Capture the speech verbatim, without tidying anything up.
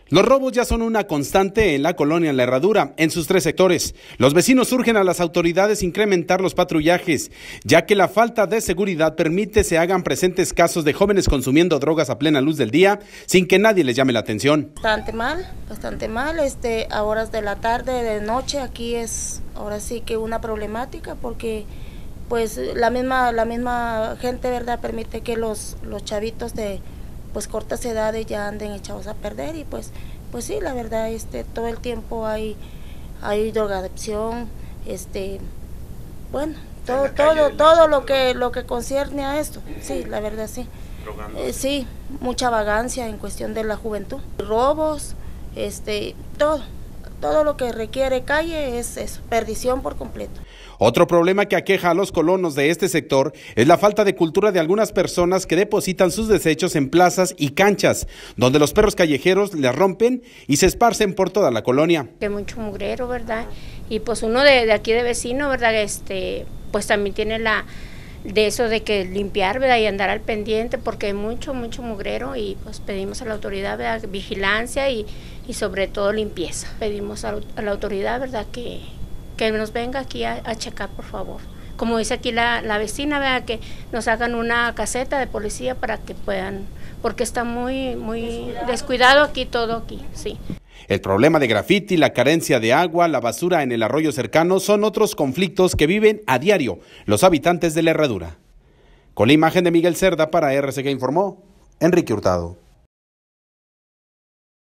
Los robos ya son una constante en la colonia La Herradura, en sus tres sectores. Los vecinos urgen a las autoridades incrementar los patrullajes, ya que la falta de seguridad permite se hagan presentes casos de jóvenes consumiendo drogas a plena luz del día, sin que nadie les llame la atención. Bastante mal, bastante mal, este, a horas de la tarde, de noche, aquí es ahora sí que una problemática, porque pues la misma, la misma gente, ¿verdad?, permite que los, los chavitos de pues cortas edades ya anden echados a perder y pues pues sí, la verdad, este todo el tiempo hay hay drogadicción, este bueno, todo todo todo lo que lo que concierne a esto. Sí, la verdad sí. Eh, sí, mucha vagancia en cuestión de la juventud, robos, este todo todo lo que requiere calle es eso, perdición por completo. Otro problema que aqueja a los colonos de este sector es la falta de cultura de algunas personas que depositan sus desechos en plazas y canchas, donde los perros callejeros les rompen y se esparcen por toda la colonia. Que mucho mugrero, ¿verdad? Y pues uno de, de aquí de vecino, ¿verdad? Este, pues también tiene la de eso de que limpiar, ¿verdad? Y andar al pendiente, porque hay mucho, mucho mugrero y pues pedimos a la autoridad, ¿verdad?, vigilancia y, y sobre todo limpieza. Pedimos a, a la autoridad, ¿verdad?, que que nos venga aquí a, a checar, por favor. Como dice aquí la, la vecina, vea, que nos hagan una caseta de policía para que puedan, porque está muy, muy descuidado aquí todo aquí, sí. El problema de grafiti, la carencia de agua, la basura en el arroyo cercano son otros conflictos que viven a diario los habitantes de La Herradura. Con la imagen de Miguel Cerda para R C G informó Enrique Hurtado.